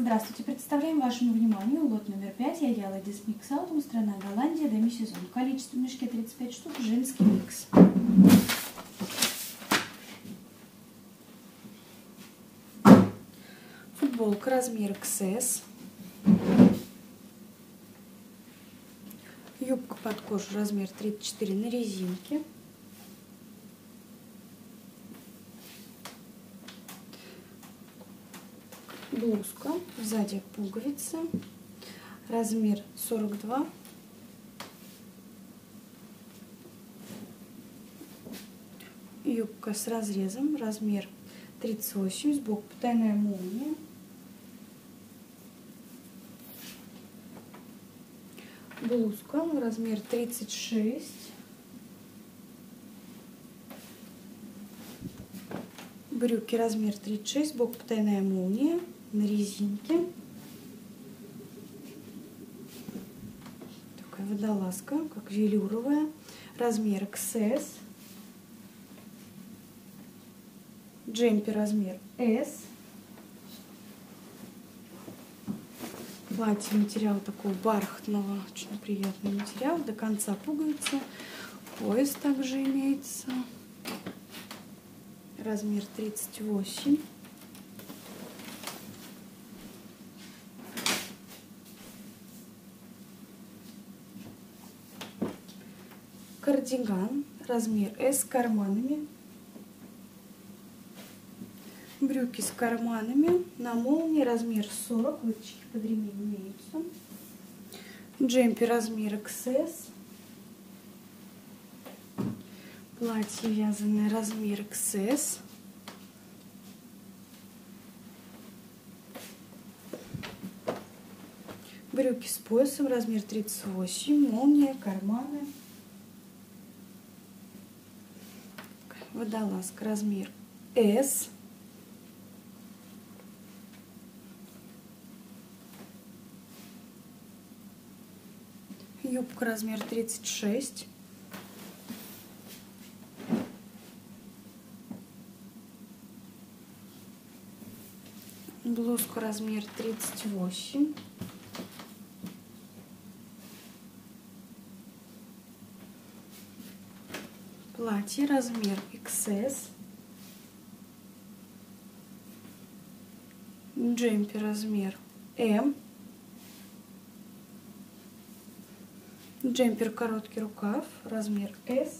Здравствуйте, представляем вашему вниманию лот номер 5 Я Ladies Mix Autumn, страна Голландия, демисезон. Количество в мешке 35 штук, женский микс. Футболка размер XS. Юбка под кожу размер 34 на резинке. Блузка, сзади пуговицы, размер 42. Юбка с разрезом, размер 38, сбоку потайная молния. Блузка, размер 36. Брюки, размер 36, сбоку потайная молния. На резинке. Такая водолазка, как велюровая. Размер XS. Джемпер размер S. Платье, материал такого бархатного, очень приятный материал. До конца пуговица. Пояс также имеется. Размер 38. Кардиган, размер S с карманами. Брюки с карманами, на молнии, размер 40, выточки под ремень имеются. Джемпер, размер XS. Платье вязаное, размер XS. Брюки с поясом, размер 38, молния, карманы. Водолазка, размер S. Юбка, размер 36. Блузка, размер 38. Платье, размер XS. Джемпер, размер M. Джемпер короткий рукав, размер S.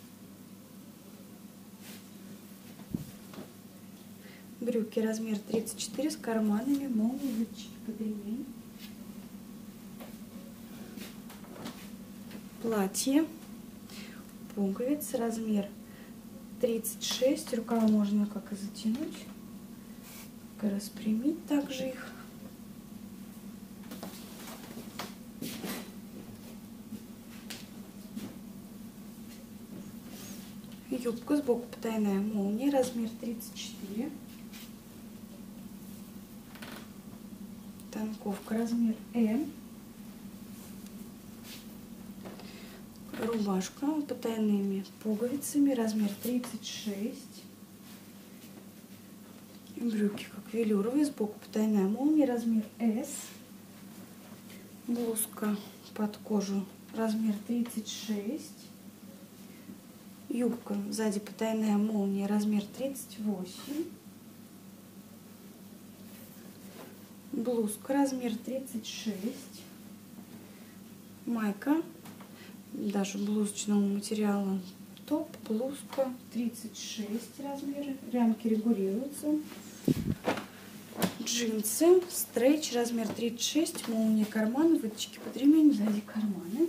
Брюки, размер 34, с карманами, молнией, выточки под ремень. Платье. Пуговицы, размер 36, рукава можно как и затянуть, как и распрямить также их. Юбка, сбоку потайная молния, размер 34. Танковка, размер M. Рубашка с потайными пуговицами, размер 36. Брюки как велюровые, сбоку потайная молния, размер S. Блузка под кожу, размер 36. Юбка сзади потайная молния, размер 38. Блузка, размер 36. Майка. Даже блузочного материала, топ, блузка 36 размеры, лямки регулируются. Джинсы, стрейч, размер 36, молния, карманы, выточки под ремень, сзади карманы.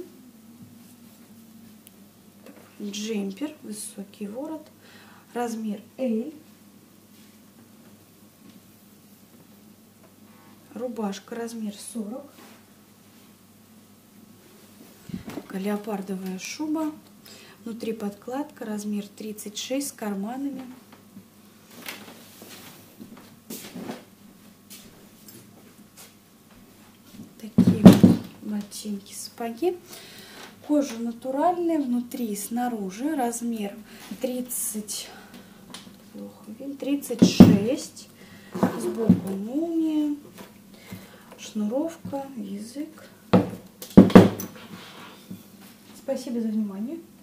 Джемпер, высокий ворот, размер L. Рубашка, размер 40. Леопардовая шуба, внутри подкладка, размер 36, с карманами. Такие ботинки, сапоги. Кожа натуральная, внутри и снаружи, размер 36, сбоку молния. шнуровка, язык. Спасибо за внимание.